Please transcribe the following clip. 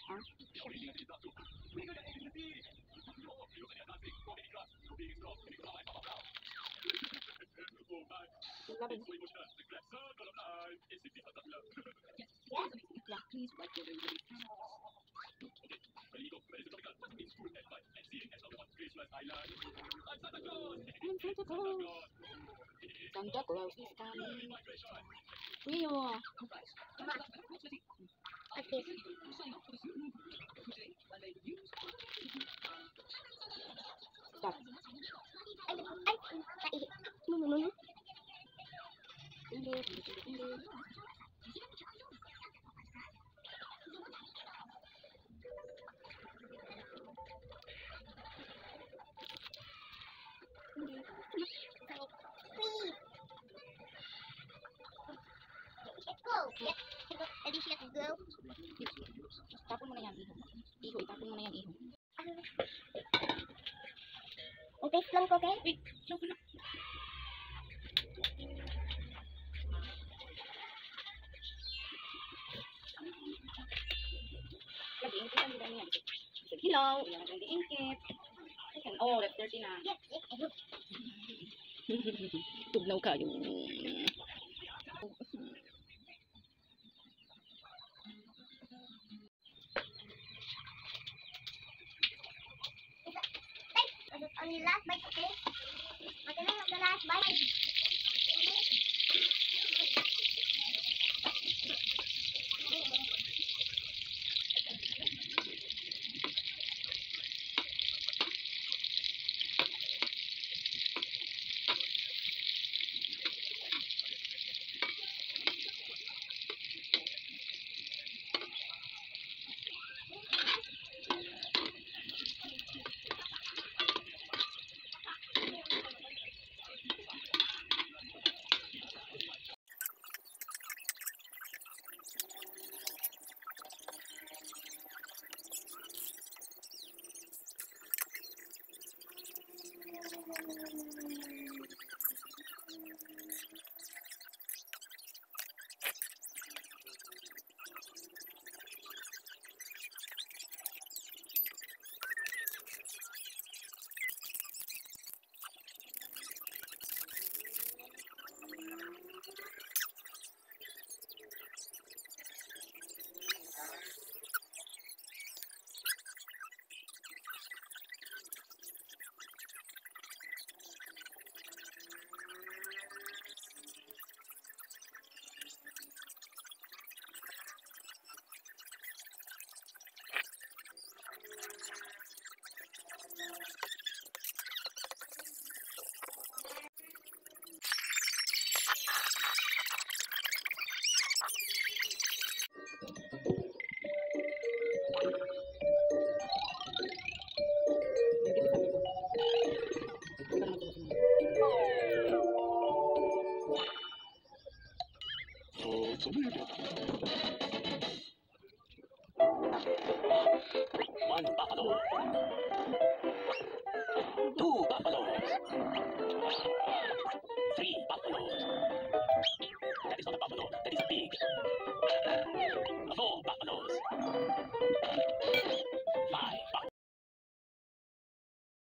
Loving. Yeah. Santa Claus is coming. Rio. Okay. Stop. Hindi. Tapon mo na yan, iho. Iho, itapon mo na yan, iho. Taste lang ko, okay? Wait, show ko na. Nag-iingkit ang gila niya. Hilaw, ilang nag-iingkit. Oh, that's 30 na. Tugnaw kayo. On your last bite, okay? Okay, na the last bite. One bottle. Two.